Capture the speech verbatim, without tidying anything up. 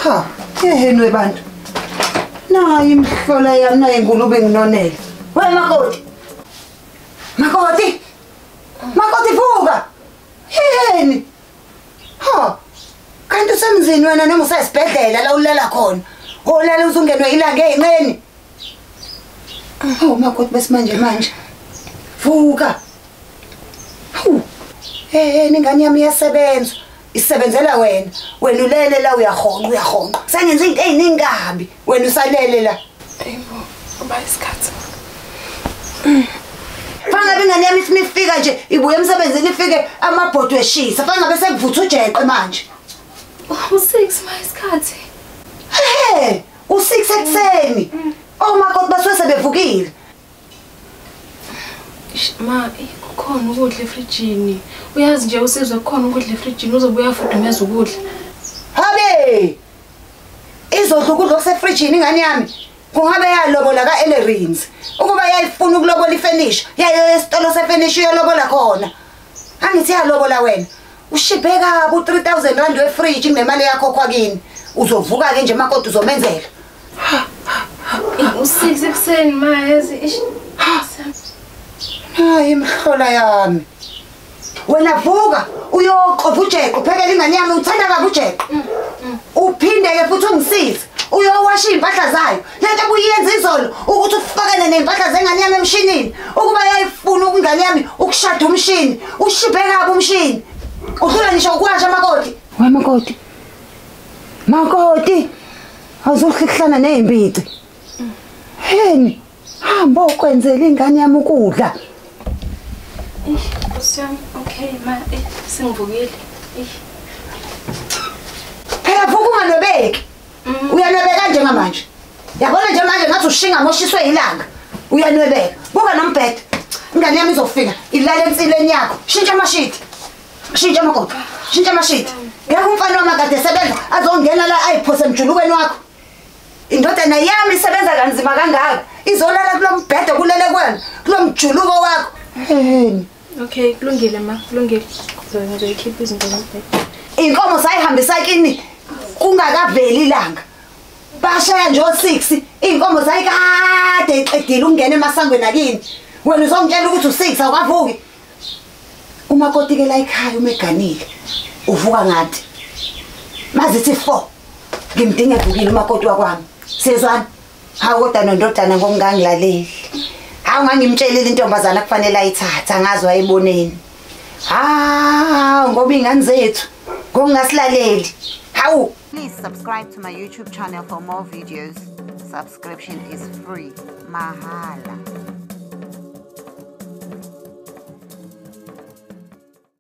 Ha, yeheni bantu. Nayi imhlola yami nayi ingulube nginonele. We Makoti. Makoti. Makoti Vuka. Yeheni. Ha. Kanti usemzini wena noma usesibhedlela la ulala khona. Olala uzungenwe ilanga ezinqeni. Oh Makoti besimanje manje. Vuka. Hu. Eh ningane yami iyasebenza. Isebenzela wena. Wena ulele la uyahonqa uyahonqa. Sengenza izinto eziningabi. Wena usalele la. Yebo, kuba isikhathi. Fanga bengane yami ifika nje ibuye emsebenzini ifike amabhodo eshisa. Fanga bese kuvutha ujeqe manje. u six mayisikhathi. Hey, u six ekseni. Oh Makoti basuke sebevukile. Ma, kukhona ukudla efrijini. Uyazi nje usizwe kukhona ukudla efrijini uzobuya ufudumeza ukudla. Habe! Izodla ukudla okusefrijini ingane yami. Kungabe yalobola ka Ellerins. Ukuba yayifuna ukulobola ifurniture, yayo esitolo sefurniture yolobola khona. Angithi yalobola wena. Ushiphe kabi u three thousand rand wefridge nemali yakho kwakini. Uzovuka ke nje Makoti uzomenzela. u six ekseni ma yazi. Hayi imhlola yami. Wena vuka uyoqopha ujeqe uphekela ingane yami uthanda kabi ujeqe. Uphinde ke futhi ungisize. Uyowasha impahla zayo. Lento obuyenza izolo ukuthi ufakane nempahla zengane yami emshinini. Ukuba yayifuna ukungane yami ukushada umshini. Ushiphe kabi umshini. Udlula ngisho ukwasha Makoti. We Makoti. Makoti. Awuzohlihlana nezimbici. Heni. Hamba ukwenzela ingane yami ukudla. Usiyami, okay ma, eh sengivukile. Eh. Phela vuka unganobeki. Uyanwebeka nje ngamanje. Yabona nje manje ngathi ushinga moshiswe ilanga. Uyanwebeka. Buka nombhedo. Ingane yami izofika ilala ensileni yakho. Shintsha amashiti. Shintsha Makoti. Shintsha amashiti. Ngeke umfana wamakade esebenza azongena la ayiphose emjulukweni wakho. Indodana yami isebenza kanzima kangaka. Izolala kulombhedo kulele kwena. Kulomjuluko wakho. Heni. Okay, kulungile ma, kulungile. Ngizoyikhipha izinto zombhedo. Inkomo sayihambisa kini kungakaveli ilanga. Bashaya nje o six, inkomo sayikade eqedile ukungena emasangweni akini. Wena uzongitshela ukuthi u six awukavuki. Umakoti ke la ekhaya umeganile. Uvuka ngathi. Mazithi four. Ngimdinga evukile umakoti wakwami. Sizwana. Hawu kodwa nondodana ngokungangilaleli. Hawu ngangimtshelile intombazana kufanele ayithathe angazi wayiboneni. Ah, ngoba ingane zethu ngongasilaleli. Hawu. Please subscribe to my YouTube channel for more videos. Subscription is free. Mahala.